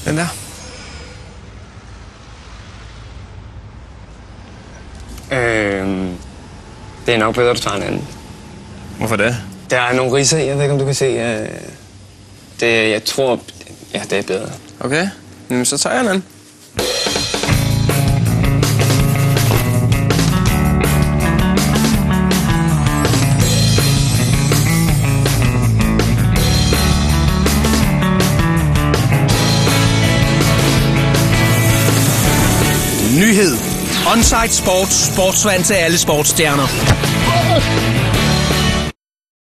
Den der. Det er nok bedre, du tager en anden. Hvorfor det? Der er nogle ridser i, jeg ved ikke, om du kan se. Jeg tror, ja, det er bedre. Okay, jamen, så tager jeg en anden. Nyhed. Onside Sport. Sportsvand til alle sportsstjerner.